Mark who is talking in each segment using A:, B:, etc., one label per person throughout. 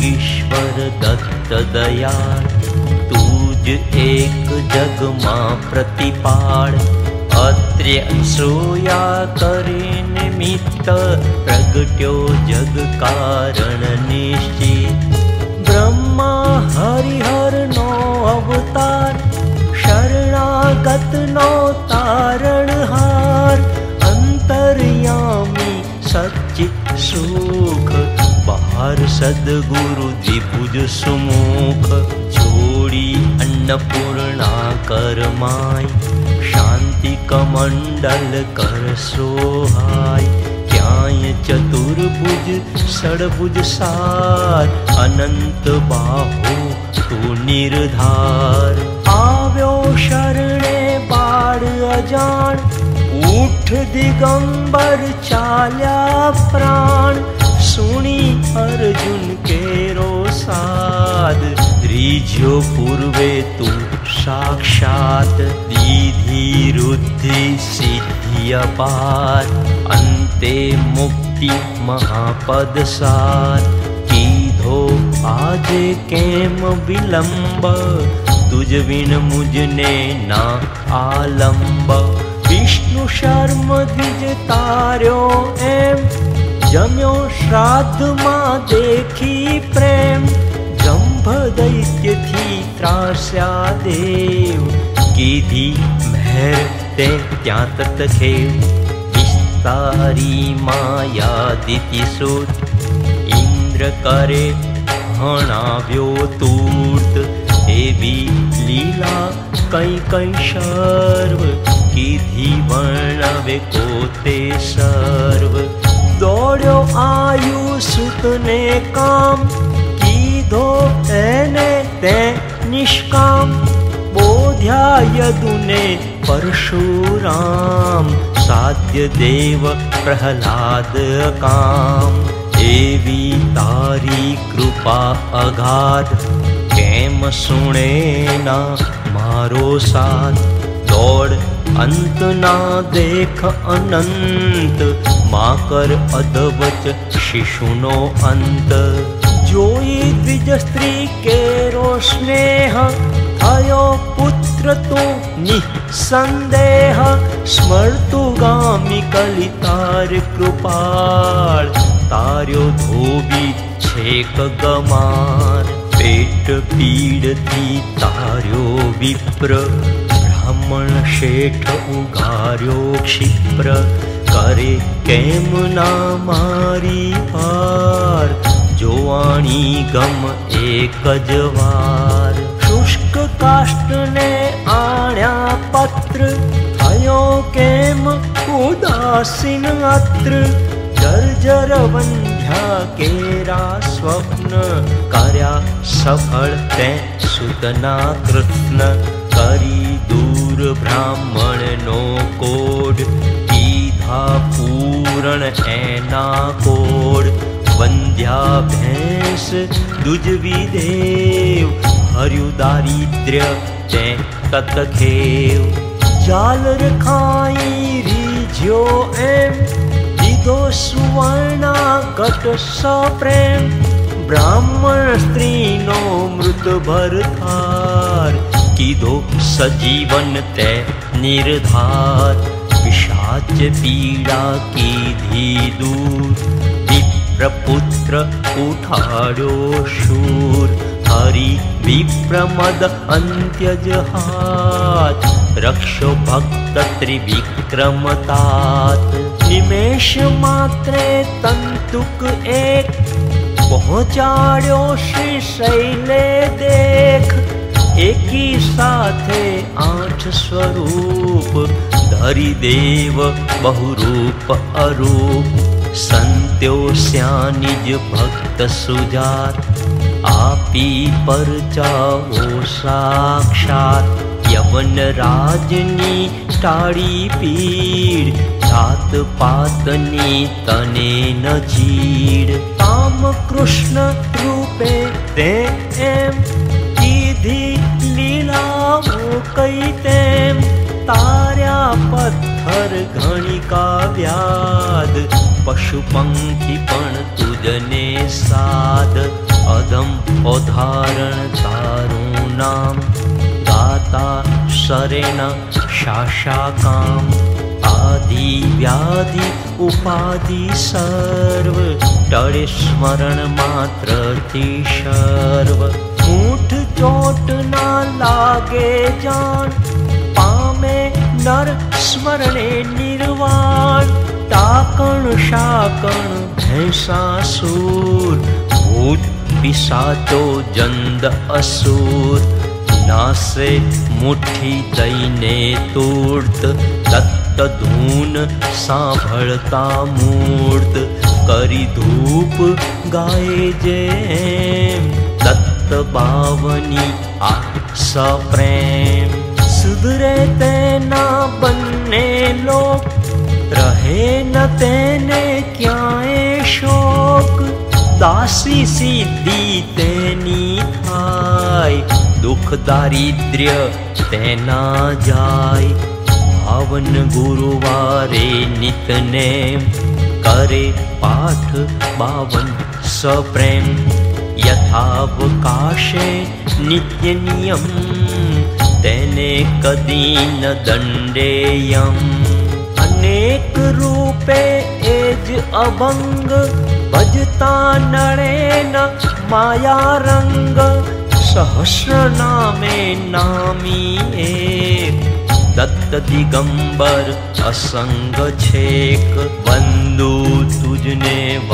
A: ईश्वर दत्त दयाळ तूज एक जग मां प्रतिपाळ अत्र्य सोया करे निमित्त प्रगट्यो जग कारण निश्चित ब्रह्मा हरिहर नो अवतार शरणागत नो तारणहार अंतर्यामी सच्चित सुख बाहर सद्गुरु द्विभुज सुमुख जोड़ी अन्नपूर्णा करमाय शांति कमंडल कर सोहाय क्याय चतुर्भुज षड्भुज सार अनंत बाहु तू निर्धार आव्यो शरणे बाळ अजाण उठ दिगंबर चाल्या प्राण सुनी अर्जुन केरो साध रीझ्यो पूर्वे तू साक्षात दीधी रुद्धि सिद्धि अपार अंते मुक्ति महापद सार कीधो आजे केम विलंब तुझ बिन मुझने ना आलंब विष्णु शर्म द्विज तार्यो एम जम्यो श्राद्ध मां देखी प्रेम जंभ दैत्य थी त्रास्या देव कीधी मेहर ते त्या तत खेव विस्तारी माया दिति सुत इंद्र करे हणाव्यो तूर्त एवी लीला कई कई शर्व कीधी वर्णवे कोते सर्व दौड़ो आयु सुत ने काम कीधो एने ते निष्काम बोध्या यदुने परशुराम साध्य देव प्रहलाद काम एवी तारी कृपा अगाध केम सुने ना मारो साथ दौड़ अंत ना देख अनंत मां कर अधवच शिशुनो अंत जोई द्विज स्त्री केरो स्नेह थयो पुत्र तू निसंदेह स्मर्तु गामी कलितार कृपाळ तार्यो धोबी छेक गमार पेट पीड़ थी तार्यो विप्र ब्राह्मण शेठ उगार्यो क्षिप्र करे केम ना मारी पार जोवाणी गम एक जवार शुष्क काष्ट ने आण्या पत्र थयो केम उदासीन अत्र जर्जर वंध्या केरा स्वप्न कर्या सफल ते सुतना कृष्ण करी दूर ब्राह्मण नो कोड कीधा पूरण एना कोड वंध्या भैंस दुजवी देव हर्यु दारिद्र्य ते तत खेव जालर खाई रीझ्यो एम दीदो सुवर्णा कट सप्रेम ब्राह्मण स्त्री नो मृत भरथार कीधो सजीवन ते निर्धार पिशाच पीड़ा कीधी दूर विप्रपुत्र उठाड़ो शूर हरि विप्रमद अंत्यज हाथ रक्षो भक्त त्रिविक्रमतात निमेष मात्रे तंतुक एक पहुँचाड़ो श्री शैले देख एकी साथे 8 स्वरूप धरि देव बहुरूप अरूप संत्यो स्या निज भक्त सुजात आपी पर जाओ साक्षात यवन राजनी टाड़ी पीड़ जात पातनी तने न चीड़ ताम कृष्ण रूपे ते एम कीधी लीलाओ कई तेम तार्या पत्थर घणिका व्याध पशु पंखी पण तुजने साध अधम उदाहरण तारू नाम गाता सरेन शाशाकाम आदि व्याधि उपाधि सर्व टळे स्मरण मात्र थी सर्व मूठ चोट ना लागे जान पामे नर स्मरणे निर्वाण टाकण शाकण भैंसासुर भूत पिशाचो जंद असुर नासे मुट्ठी दईने तूर्त दत्त धून सांभळता मूर्त करी धूप गाये जेम दत्त बावनी आ सप्रेम सुधरे तेना बन्ने लोक रहे न तेने क्याए शोक दासी सिद्धि तेनी थाय दुख दारिद्र्य तेना जाय भावन गुरुवारे नितने करे पाठ बावन सप्रेम यथावकाशे नित्य नियम तेने कदी न दंडेयम अनेक रूपे एज अभंग भजता नरे न माया रंग सहस्र नामे नामी एक दत्त दिगंबर असंग छेक बंदु तुझने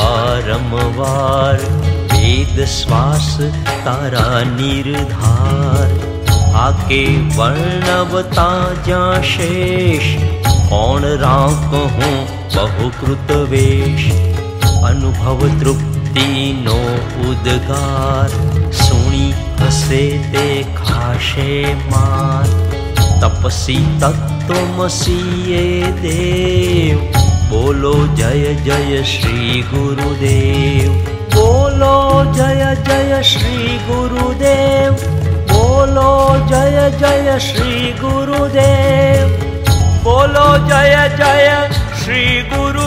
A: वारंवार वेद श्वास तारा निर्धार आके वर्णवता जा शेष कौन राख हूँ बहुकृत वेश अनुभव तृप्ति नो उद्गार सुनी हसे ते खाशे मार तपसी तत्त्वमसि ये देव बोलो जय जय श्री गुरुदेव बोलो जय जय श्री गुरुदेव बोलो जय जय श्री गुरुदेव बोलो जय जय श्री गुरु